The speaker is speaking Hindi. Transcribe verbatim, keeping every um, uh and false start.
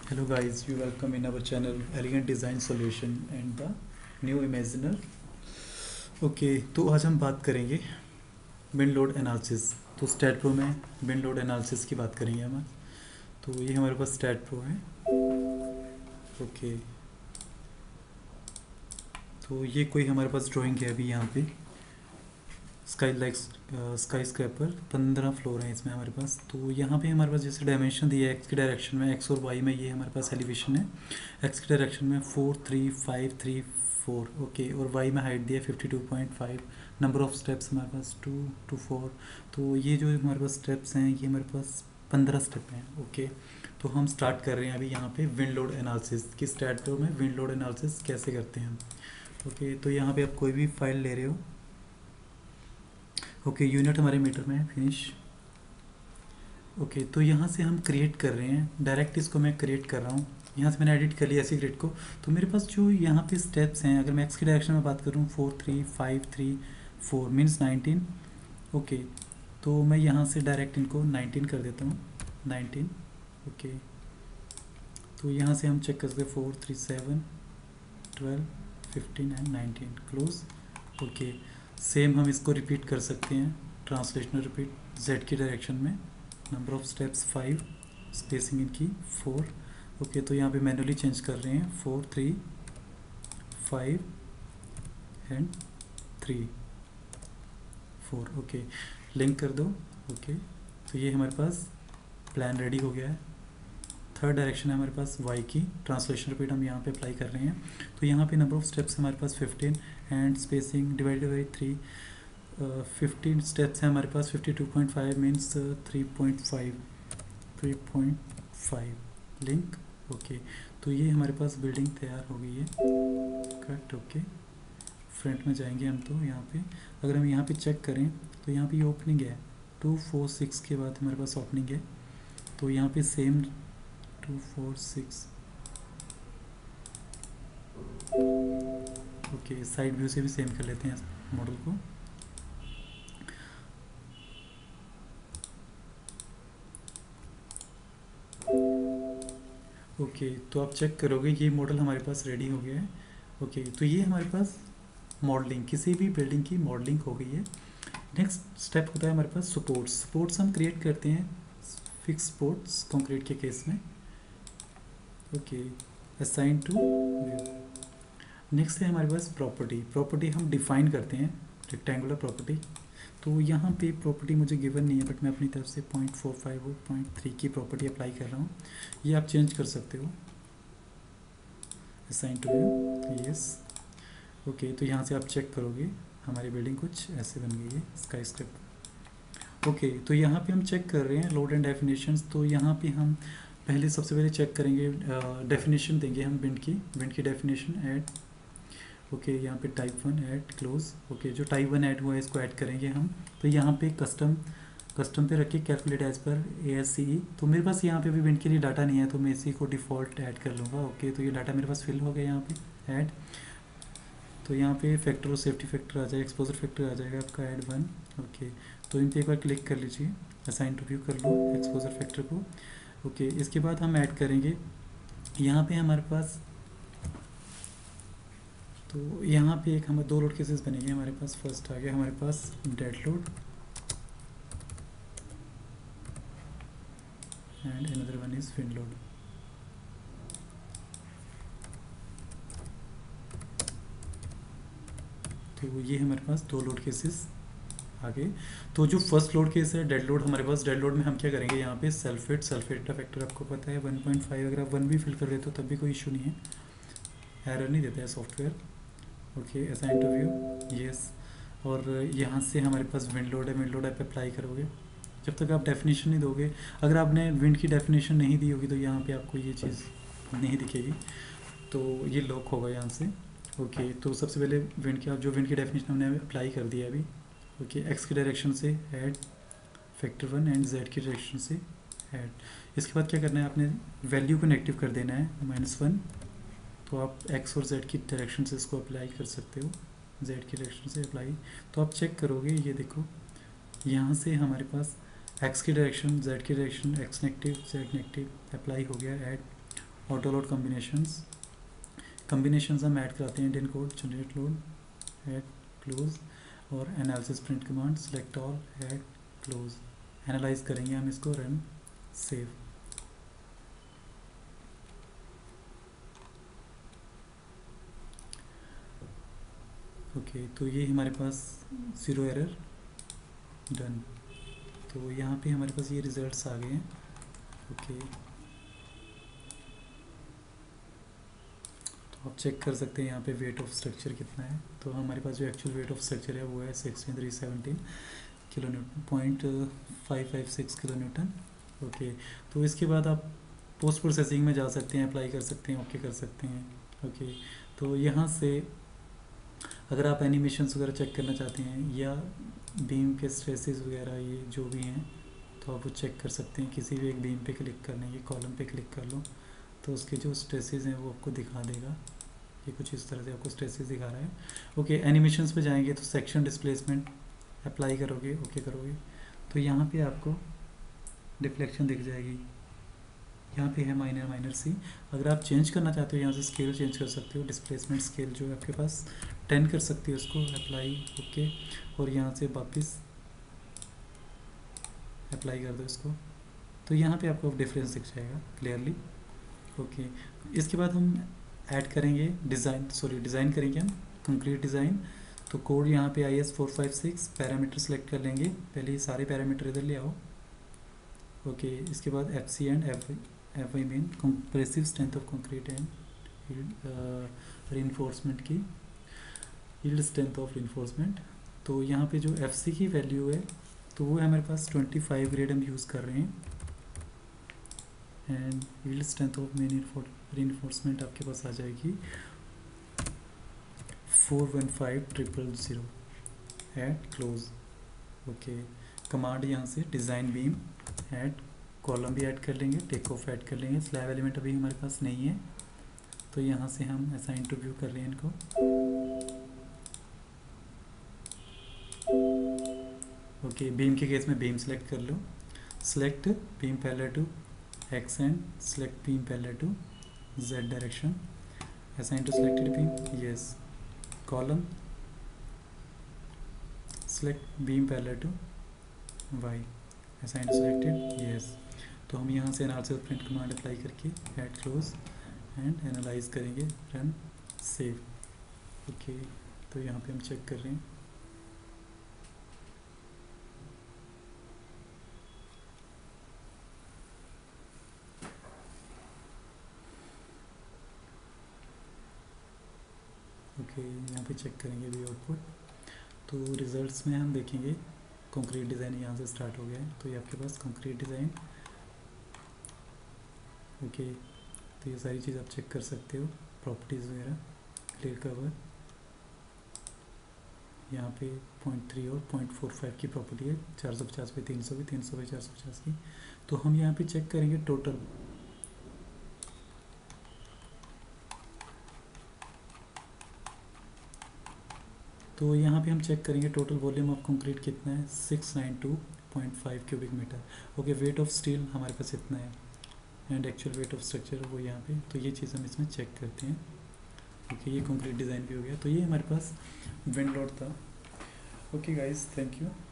Hello guys, you welcome in our channel Elegant Design Solution and the New Imaginer. Okay तो आज हम बात करेंगे विंड लोड एनालिसिस। तो स्टैट प्रो में विंड लोड एनालिसिस की बात करेंगे हम। तो ये हमारे पास स्टैट प्रो है। ओके तो ये कोई हमारे पास ड्राइंग है अभी यहाँ पे स्काई लाइक स्काई स्क्रैपर पंद्रह फ्लोर हैं इसमें हमारे पास। तो यहाँ पे हमारे पास जैसे डायमेंशन दिया है एक्स की डायरेक्शन में, एक्स और वाई में ये हमारे पास एलिवेशन है। एक्स की डायरेक्शन में four three five three four okay, और वाई में हाइट दिया fifty two point five. Number of steps हमारे पास टू टू फोर। तो ये जो हमारे पास स्टेप्स हैं ये हमारे पास पंद्रह स्टेप हैं। ओके तो हम स्टार्ट कर रहे हैं अभी यहाँ पे विंड लोड एनालिसिस की। स्टैट प्रो में विंड लोड एनालिसिस कैसे करते हैं। ओके तो यहाँ पे आप कोई भी फाइल ले रहे हो। ओके okay, यूनिट हमारे मीटर में है, फिनिश। ओके okay, तो यहाँ से हम क्रिएट कर रहे हैं, डायरेक्ट इसको मैं क्रिएट कर रहा हूँ। यहाँ से मैंने एडिट कर लिया ऐसी ग्रिड को। तो मेरे पास जो यहाँ पे स्टेप्स हैं, अगर मैं एक्स की डायरेक्शन में बात करूँ four three five three four means nineteen. Okay तो मैं यहाँ से डायरेक्ट इनको नाइनटीन कर देता हूँ, नाइनटीन। ओके तो यहाँ से हम चेक कर सकते four three seven twelve fifteen and nineteen close. Okay same हम इसको रिपीट कर सकते हैं, ट्रांसलेशनल रिपीट जेड की डायरेक्शन में। Number of steps five, spacing इनकी फोर। ओके तो यहाँ पे मैनुअली चेंज कर रहे हैं four three five and three four. Okay link कर दो। ओके तो ये हमारे पास प्लान रेडी हो गया है। थर्ड डायरेक्शन है हमारे पास वाई की, ट्रांसलेशन रिपीट हम यहाँ पे अप्लाई कर रहे हैं। तो यहाँ पे नंबर ऑफ स्टेप्स हमारे पास fifteen and spacing divided by three. Fifteen steps हैं हमारे पास, fifty two point five means three point five three point five link. Okay तो ये हमारे पास बिल्डिंग तैयार हो गई है। कट। ओके फ्रंट में जाएंगे हम। तो यहाँ पे अगर हम यहाँ पे चेक करें तो यहाँ पे ये ओपनिंग है, टू फोर सिक्स के बाद हमारे पास ओपनिंग है। तो यहाँ पे same to four six. Okay side view से भी सेम कर लेते हैं मॉडल को। ओके okay, तो आप चेक करोगे ये मॉडल हमारे पास रेडी हो गया है। ओके okay, तो ये हमारे पास मॉडलिंग, किसी भी बिल्डिंग की मॉडलिंग हो गई है। नेक्स्ट स्टेप होता है हमारे पास सपोर्ट्स। सपोर्ट्स हम क्रिएट करते हैं फिक्स सपोर्ट्स कंक्रीट के केस में। Okay assign to view. Next है हमारे पास प्रॉपर्टी। प्रॉपर्टी हम डिफाइन करते हैं रेक्टेंगुलर प्रॉपर्टी। तो यहाँ पे प्रॉपर्टी मुझे गिवन नहीं है, बट मैं अपनी तरफ से पॉइंट फोर फाइव और पॉइंट थ्री की प्रॉपर्टी अप्लाई कर रहा हूँ। ये आप चेंज कर सकते हो। Assign to view yes. Okay तो यहाँ से आप चेक करोगे हमारी बिल्डिंग कुछ ऐसे बन गई है, स्काई स्क्रैपर। ओके तो यहाँ पे हम चेक कर रहे हैं लोड एंड डेफिनेशंस। तो यहाँ पे हम पहले सबसे पहले चेक करेंगे, डेफिनेशन देंगे हम विंड की। विंड की डेफिनेशन ऐड। ओके okay, यहाँ पे type one add close. Okay जो टाइप वन ऐड हुआ है इसको ऐड करेंगे हम। तो यहाँ पे कस्टम कस्टम पे रखिए calculate as per A S C ई। तो मेरे पास यहाँ पे भी विंड के लिए डाटा नहीं है, तो मैं इसी को डिफ़ॉल्ट ऐड कर लूँगा। ओके okay, तो ये डाटा मेरे पास फिल हो गया यहाँ पे ऐड। तो यहाँ पे फैक्टर और सेफ्टी फैक्टर आ जाएगा, एक्सपोजर फैक्टर आ जाएगा आपका ऐड वन। ओके तो इन पर एक बार क्लिक कर लीजिए, असाइन टू व्यू कर लो एक्सपोजर फैक्टर को। ओके okay, इसके बाद हम ऐड करेंगे यहाँ पे हमारे पास। तो यहाँ पे एक हमारे दो लोड केसेस बनेंगे हमारे पास। फर्स्ट आ गया हमारे पास dead load and another one is wind load. तो ये हमारे पास दो लोड केसेस आ गए। तो जो फर्स्ट लोड केस है डेड लोड हमारे पास, डेड लोड में हम क्या करेंगे यहाँ पे सल्फेट। सल्फेट का फैक्टर आपको पता है वन पॉइंट फाइव। अगर आप वन भी फिल कर देते हो तब भी कोई इशू नहीं है, एरर नहीं देता है software. Okay assign to view yes. और यहाँ से हमारे पास विंड लोड है, विंड लोड आप अप्लाई करोगे जब तक आप डेफिनेशन नहीं दोगे। अगर आपने विंड की डेफिनेशन नहीं दी होगी तो यहाँ पे आपको ये चीज़ नहीं दिखेगी, तो ये लॉक होगा यहाँ से। ओके तो सबसे पहले विंड की, जो विंड की डेफिनेशन हमने अप्लाई कर दिया अभी। ओके एक्स की डायरेक्शन से add factor one and Z की डायरेक्शन से ऐड। इसके बाद क्या करना है, आपने वैल्यू को नेगेटिव कर देना है माइनस वन। तो आप एक्स और जेड की डायरेक्शन से इसको अप्लाई कर सकते हो, जेड की डायरेक्शन से अप्लाई। तो आप चेक करोगे ये देखो यहाँ से हमारे पास एक्स की डायरेक्शन, जेड की direction, X negative Z negative apply हो गया add. Auto load combinations combinations हम ऐड कराते हैं Indian code generate load add close और analysis print command select all add close analyze करेंगे हम इसको रन सेव। ओके okay, तो ये हमारे पास ज़ीरो एरर डन। तो यहाँ पे हमारे पास ये रिजल्ट्स आ गए हैं। Okay okay. तो आप चेक कर सकते हैं यहाँ पे वेट ऑफ स्ट्रक्चर कितना है। तो हमारे पास जो एक्चुअल वेट ऑफ स्ट्रक्चर है वो है sixteen three seventeen kilo newton point five five six kilo newton. Okay तो इसके बाद आप पोस्ट प्रोसेसिंग में जा सकते हैं, अप्लाई कर सकते हैं, ओके okay कर सकते हैं। ओके okay, तो यहाँ से अगर आप एनिमेशंस वगैरह चेक करना चाहते हैं या बीम के स्ट्रेसेस वगैरह ये जो भी हैं तो आप वो चेक कर सकते हैं। किसी भी एक बीम पे क्लिक करने ये कॉलम पे क्लिक कर लो तो उसके जो स्ट्रेसेस हैं वो आपको दिखा देगा। ये कुछ इस तरह से आपको स्ट्रेसेस दिखा रहा है। ओके एनिमेशंस पे जाएंगे तो सेक्शन डिस्प्लेसमेंट अप्लाई करोगे, ओके करोगे तो यहाँ पे आपको डिफ्लेक्शन दिख जाएगी। यहाँ पे है माइनर माइनर सी। अगर आप चेंज करना चाहते हो यहाँ से स्केल चेंज कर सकते हो। डिस्प्लेसमेंट स्केल जो है आपके पास टेन कर सकते हो उसको, अप्लाई ओके और यहाँ से वापस अप्लाई कर दो इसको तो यहाँ पे आपको डिफरेंस दिख जाएगा क्लियरली। ओके इसके बाद हम ऐड करेंगे डिज़ाइन सॉरी डिज़ाइन करेंगे हम कंक्रीट डिज़ाइन। तो कोड यहाँ पे I S four five six parameter select कर लेंगे। पहले ये सारे पैरामीटर इधर ले आओ। ओके इसके बाद F C and F F I mean compressive strength of concrete and reinforcement की यील्ड स्ट्रेंथ ऑफ रीइंफोर्समेंट। तो यहाँ पे जो एफ सी की वैल्यू है तो वो हमारे पास ट्वेंटी फाइव ग्रेड हम यूज़ कर रहे हैं and yield strength of main reinforcement आपके पास आ जाएगी four one five triple zero eight close. Okay command यहाँ से डिज़ाइन बीम ऐड कॉलम भी ऐड कर लेंगे, टेक ऑफ ऐड कर लेंगे। स्लैब एलिमेंट अभी हमारे पास नहीं है तो यहाँ से हम असाइन टू व्यू कर रहे हैं इनको। ओके बीम के केस में बीम सेलेक्ट कर लो, select beam parallel to X and select beam parallel to Z direction, assign to selected beam yes, column select beam parallel to Y, assign to selected yes. तो हम यहाँ से एनालिसिस प्रिंट कमांड अप्लाई करके ऐड क्लोज एंड एनालाइज करेंगे रन सेव। ओके तो यहाँ पे हम चेक कर रहे हैं। ओके यहाँ पे चेक करेंगे अभी आउटपुट। तो रिजल्ट्स में हम देखेंगे कंक्रीट डिज़ाइन यहाँ से स्टार्ट हो गया है। तो ये आपके पास कंक्रीट डिज़ाइन ओके तो ये सारी चीज़ आप चेक कर सकते हो, प्रॉपर्टीज़ वगैरह, क्लियर कवर यहाँ पे पॉइंट थ्री और पॉइंट फोर फाइव की प्रॉपर्टी है, चार सौ पचास बाई तीन सौ की, तीन सौ बाई चार सौ पचास की। तो हम यहाँ पे चेक करेंगे टोटल। तो यहाँ पे हम चेक करेंगे टोटल वॉल्यूम ऑफ कंक्रीट कितना है, six nine two point five cubic metre. Okay weight of steel हमारे पास इतना है and actual weight of structure वो यहाँ पे। तो ये चीज़ हम इसमें चेक करते हैं। ओके ये कंक्रीट डिज़ाइन भी हो गया। तो ये हमारे पास विंड लोड था। Okay guys thank you.